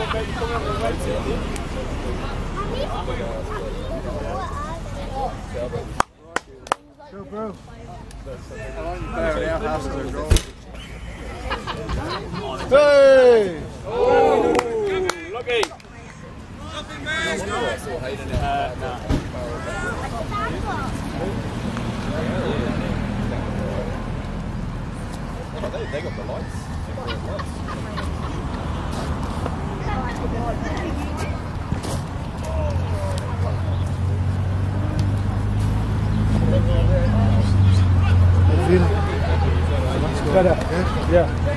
Go, bro. Hey! Oh! Lucky! They got the lights. Much better. Yeah.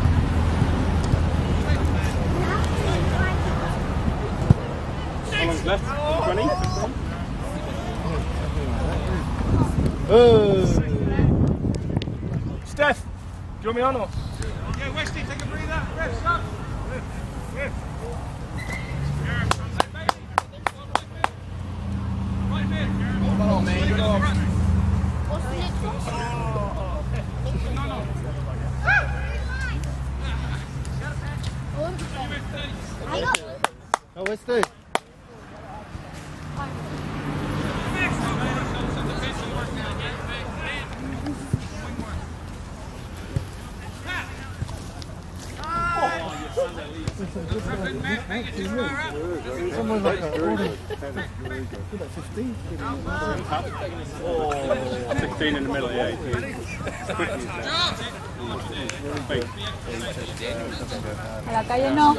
How long's left? 20? Steph, do you want me on or? Yeah, Westy, take a breather. Rest up. Right mid. Come on, man. Go on. Oh, where's Steve? Someone like that. 15. 16 in the middle, yeah. A la calle no.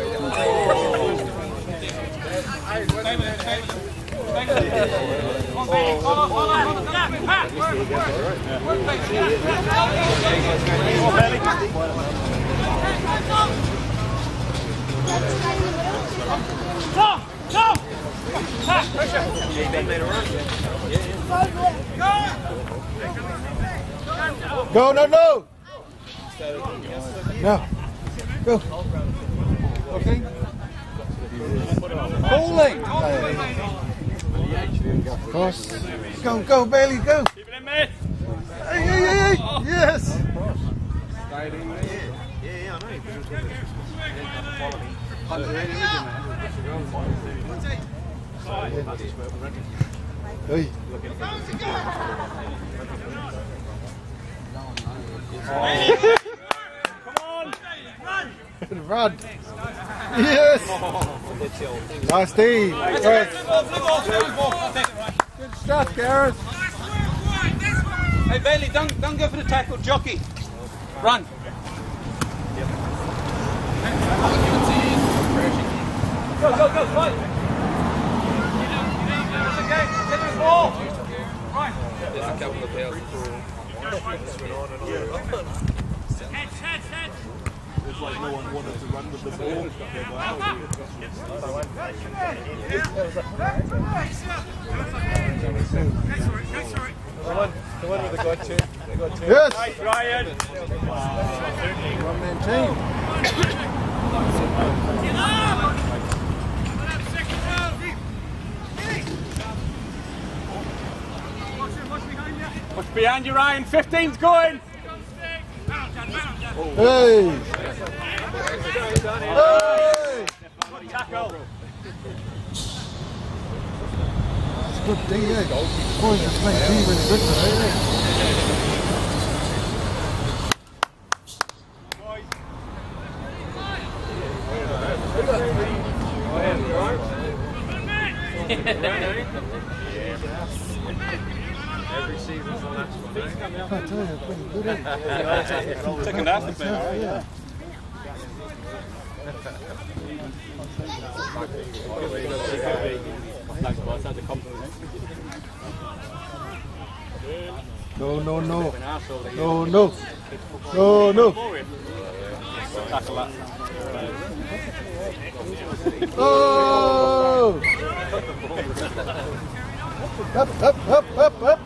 Go, no, no! No. Go. Okay. Bowling! Of course. Go, go, Bailey, go! Keep it in, mate! Hey, hey, hey, hey! Yes! Hey. Come on! Run! Yes! Nice Steve! Good stuff, Gareth! Hey, Bailey, don't go for the tackle. Jockey. Run. Go, fight. It's okay. Get the ball. Right. There's a couple of pairs Head. It's like no one wanted to run with the ball. The one with the got two. They got two. Yes! Nice, Ryan! One man team. What's behind you, Ryan? 15's going! Hey! Hey! Tackle! It's good DA. Boys, it's made D really good today, Every season's the last one. I tell you, it's been good, eh? Second half, Yeah. No, no, no. No, no. No, no. Oh! Up, up, up, up, up.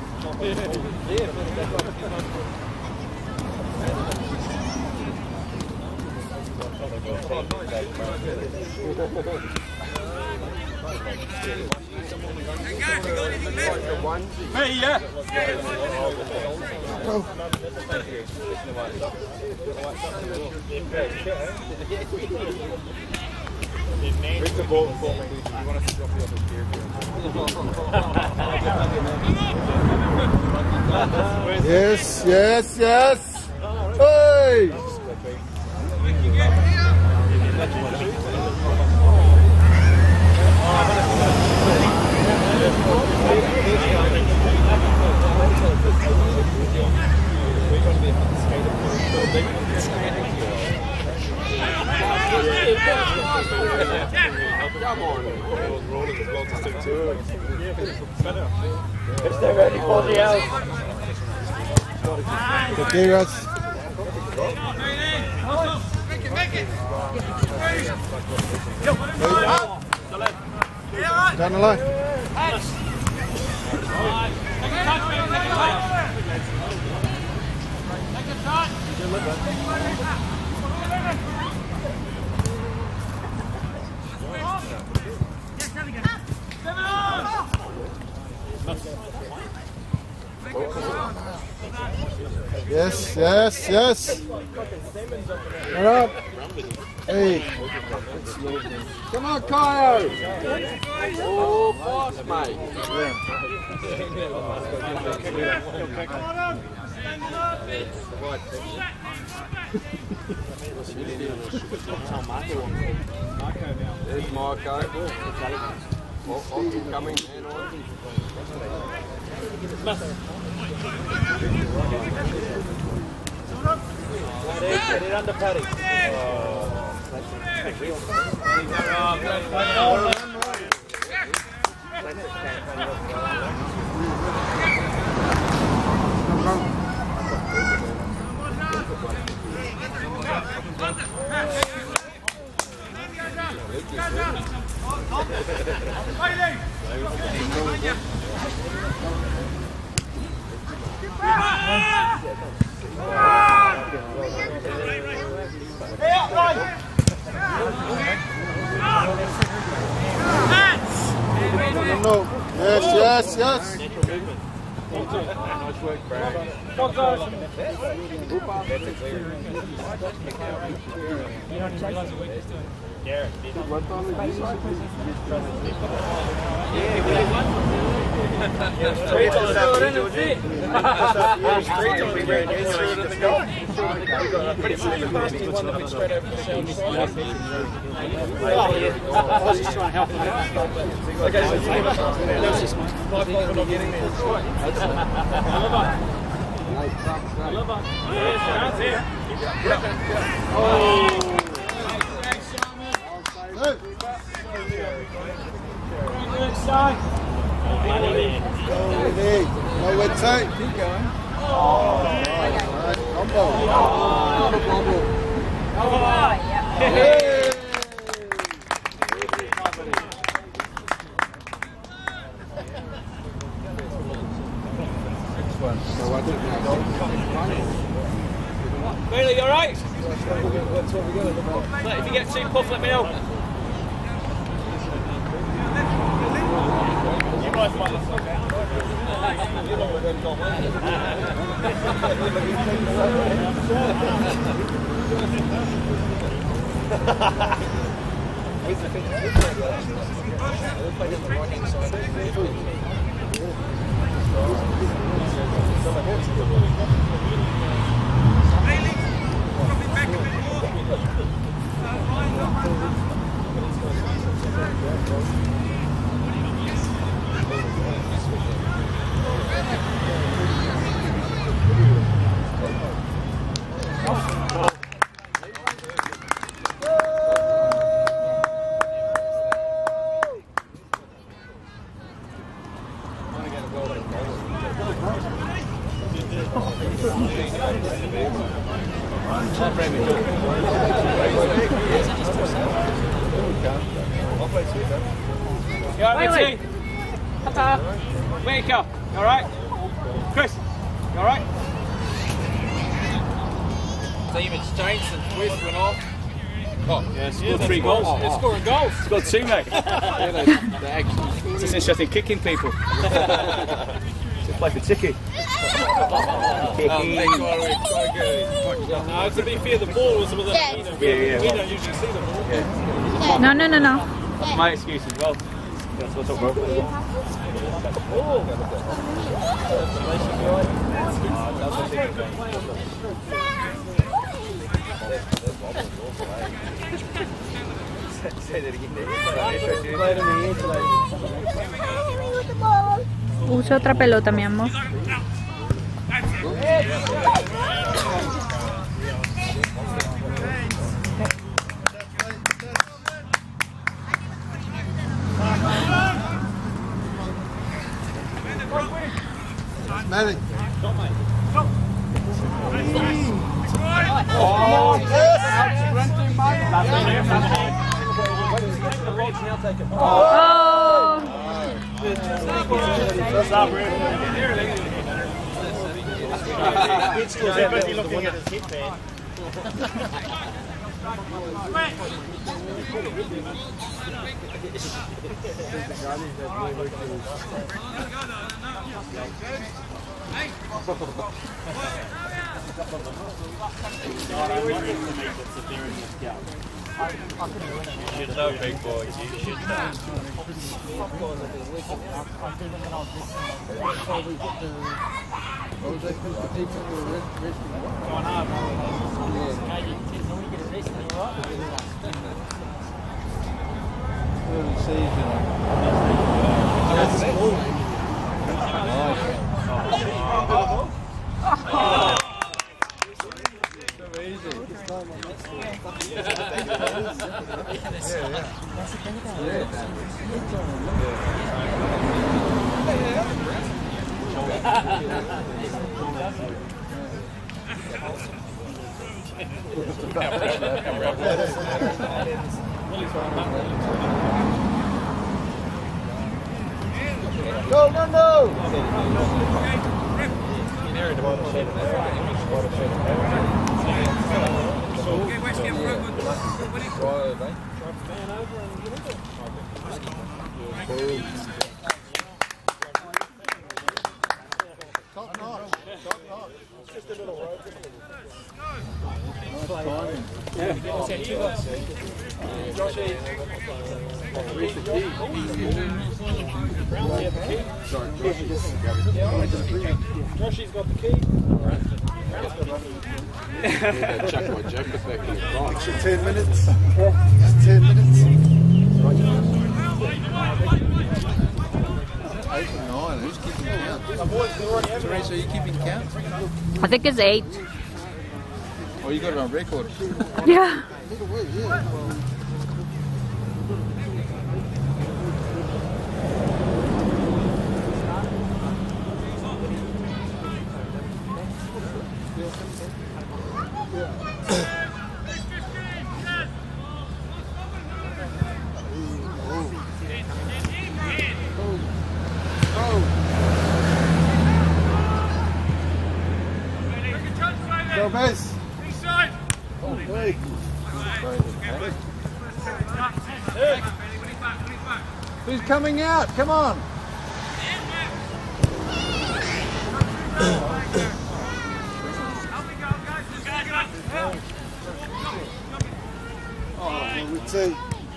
Hey, yeah! Go. Where's the ball for me? You want us to drop you off his gear? Yes, yes, yes. Hey! If they're ready for the out. Okay, Russ. Down the line. Yes, yes, yes. Get up. Hey. Come on, Kyle. Oh, boss, mate. There's Marco. Oh, coming. Get it under Paddy. No. Yes, yes, yes. Nice work, Brad. No, we're tight. Keep going. Oh, right. Hey. Bailey, you alright? If you get too puff, let me know. You guys might have slow down. You alright, Mitty? Where you go? You alright? Chris, you alright? Team exchange and Swiss went off. Oh, yeah, scored 3 goals. They're scoring goals. Scored 2, mate. They're actually. It's interesting kicking people. Just play for Tiki. Oh, thank God, we're so good. No, to be fair, the ball was with us. Yeah. We don't usually see the ball. No, no, no, no. That's my excuse as well. That's what's up, bro. Usa otra pelota, mi amor. Manning. Oh! Looking at his hip there. You should know, big boy. You should know. Early season. No, no, no! Top notch. Top notch. Just a little road. Nice timing. Joshy's got the key. Chuck my jacket back in the car. Extra 10 minutes. Just 10 minutes. 8 and 9. Who's keeping count? Teresa, are you keeping count? I think it's 8. Oh, you got it on record. Yeah. Go base. Oh, hey. Who's coming out? Come on. Oh, we'd say.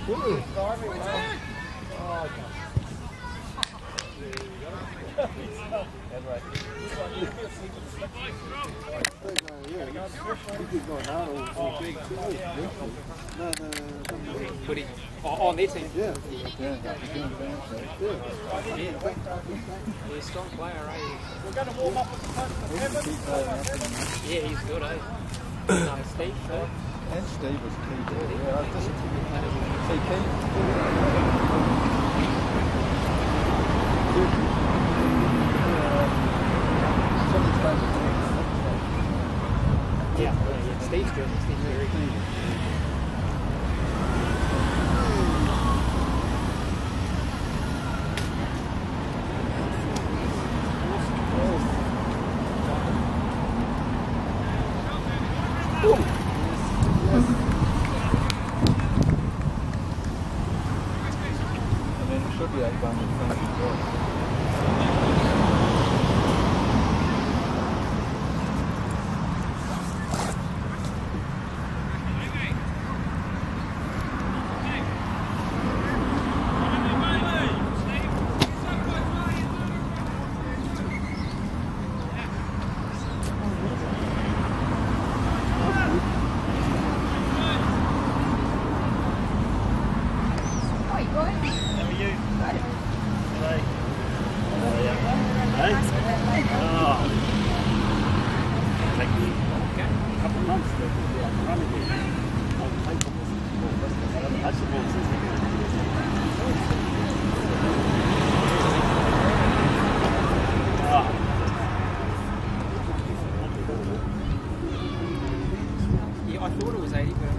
On their team. Yeah. He's a strong player, eh? We're going to warm up with the punch. Yeah, he's good, eh? No, Steve, so. And Steve was key there. Yeah, I just see key. Yeah, Steve's good. Steve's very good. And then it should be 8 1 with Frank as well. couple of months to be up and running again. I'll take on this ball. That's the ball since then. Yeah, I thought it was 80, but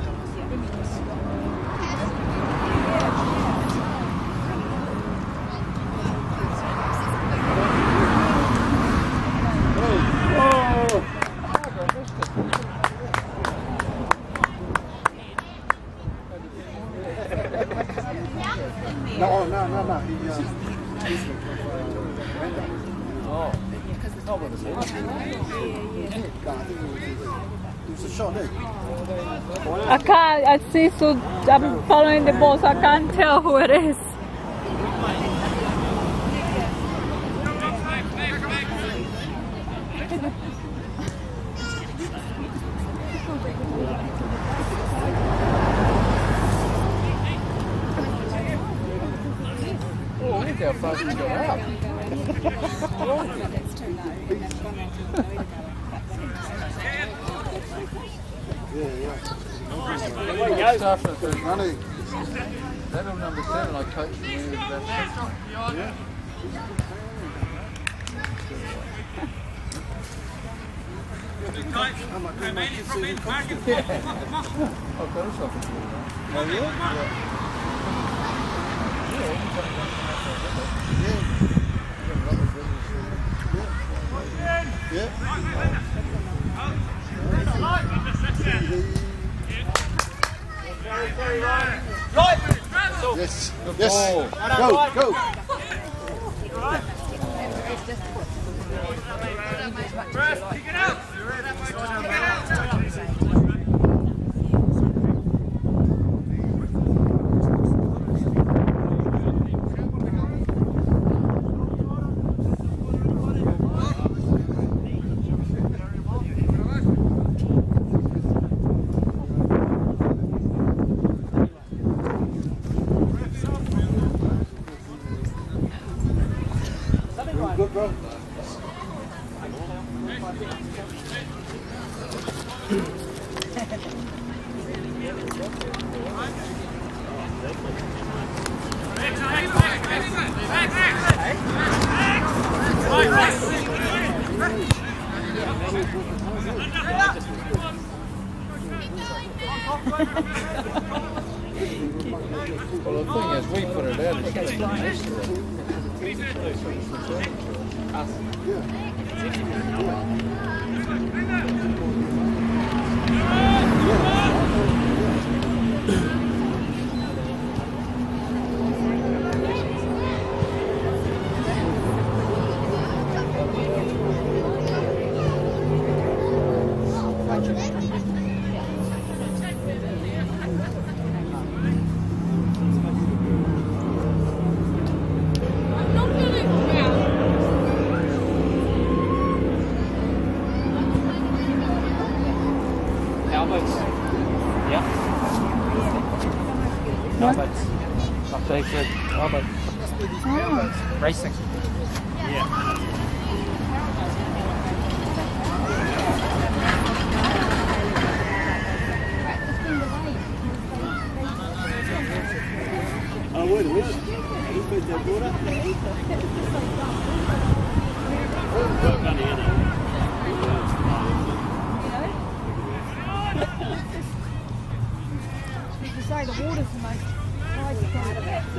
No. He, it was a shot, eh? I can't, I see, so I'm following the ball, so I can't tell who it is. Oh, look how fast he got out. Stuff at the money. That was number 7. I coached him when he was about 6. Yeah. I've got us off a ball now. Oh, yeah? Yes. Yes. Go. Kick it out. Good, bro. Well, the thing is, we put it out. racing. Oh, wait a minute. You put that water? To say the water's the most pricey part of it.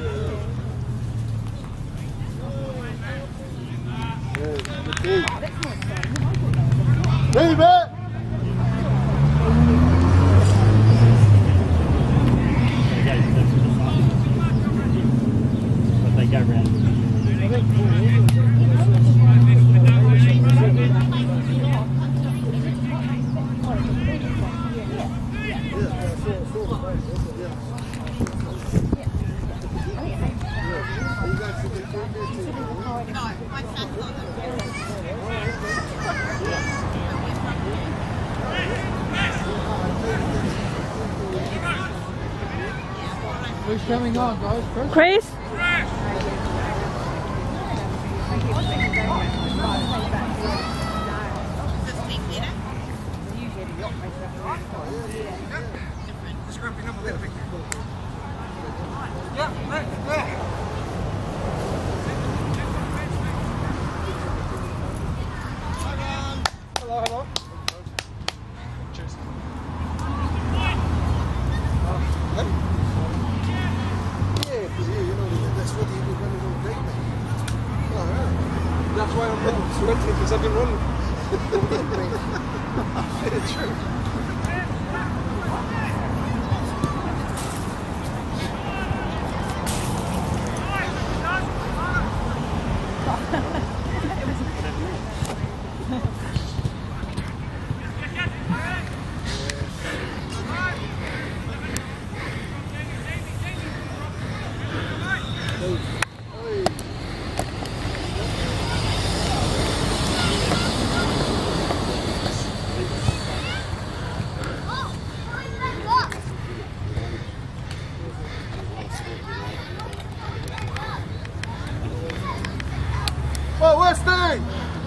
Leave it! But they go round. Who's coming on, guys? Chris? That's why I'm running sweating, because I've been running. It's true. Oh, Westy!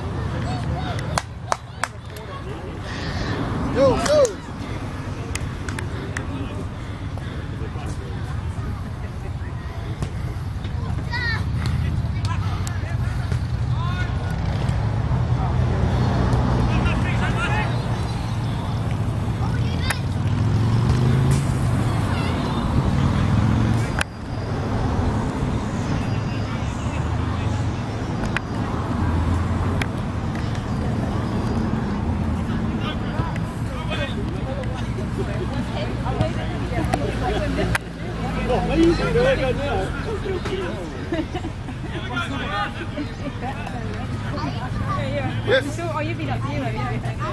Yo, yo! Yes. Oh, you've been up here, yeah.